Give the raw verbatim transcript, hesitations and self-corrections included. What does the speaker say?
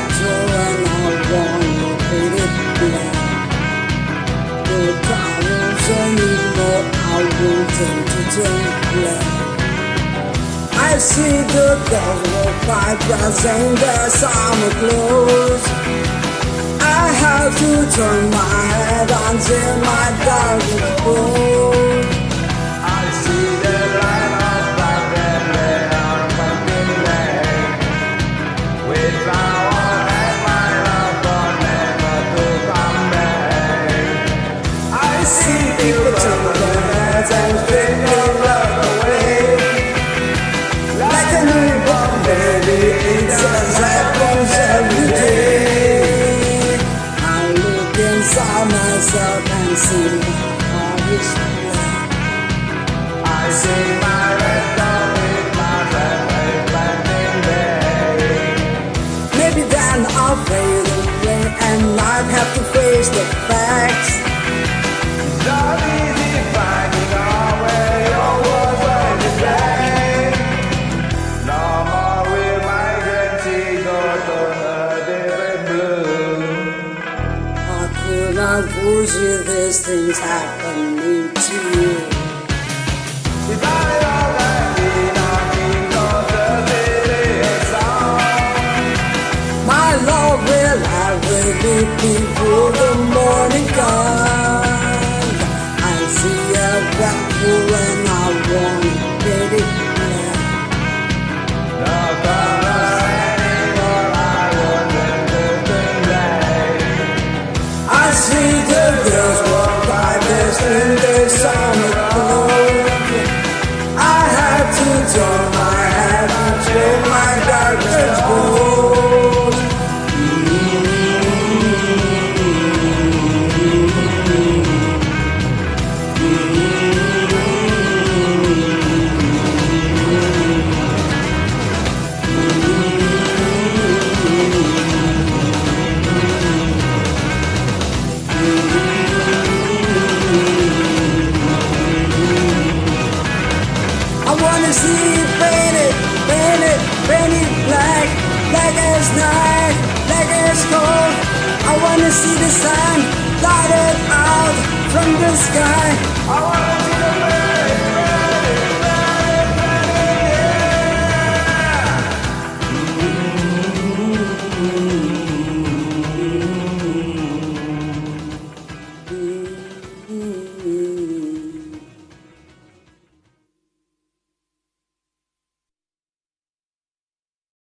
door and I wanna paint it black. The problems anymore, I want them to turn black. I see the girls walk by browsing their summer clothes. I have to turn my head until my darkest goes. I see the light of black and red on pumpkin lane. With flower and my love but never to come back. I see people turn their heads and strip their love away. Like a newborn baby, it says happens every day. I look inside myself and see my heart is black. I see my red dog with my red red blinding day. Maybe then I'll fade away and I'd have to face the facts. It's not easy finding out where your words were to play. No more will my grandee go turn a different blue. I could not foresee these things happening to you. If I all that need, I need no city song. My love will have with me before the morning comes. I see a black hole and I want to get it black. No color anymore, I want them to turn black. I see the girls walk by this in their summer clothes. I had to turn my head until my darkness goes. I wanna see it painted, painted, painted black, black as night, black as cold. I wanna see the sun lighted out from the sky. I wanna see the